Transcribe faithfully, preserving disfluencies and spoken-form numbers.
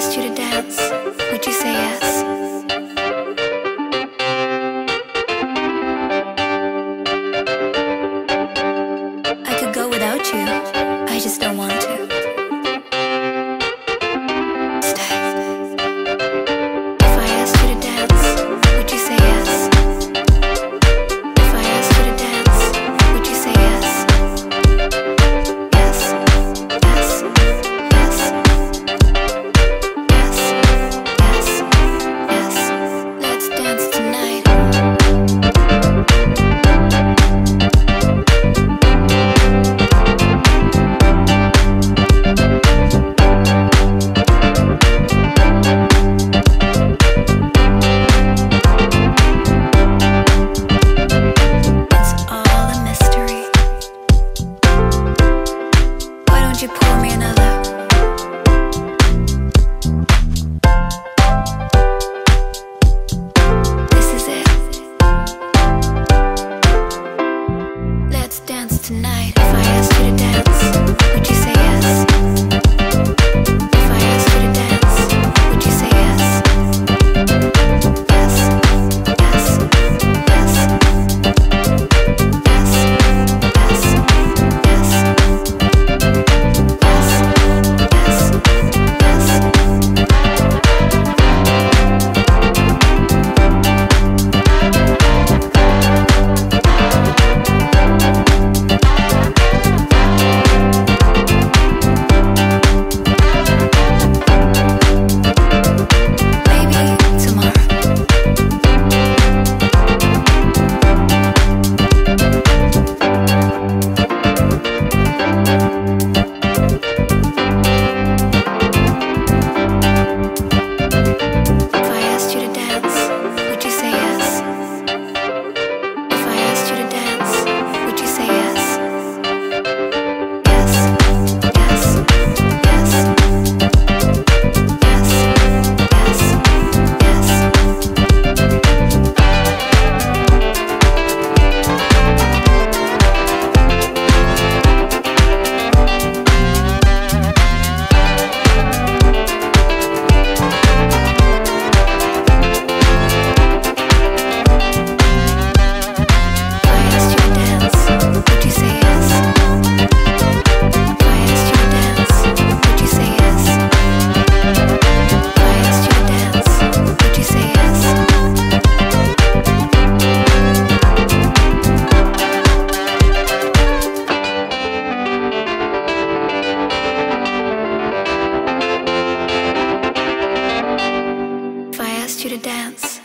asked you to dance, would you say yes? I could go without you, I just don't want to. Stay. If I asked you to dance, would you say yes? If I asked you to dance, would you say yes? Yes, yes, yes, yes, yes, yes. Let's dance tonight. You pour me another. This is it. Let's dance tonight. If I asked you to dance, would you say yes? If I asked you to dance, would you say yes? Yes, yes, yes, yes, yes, yes. You to dance.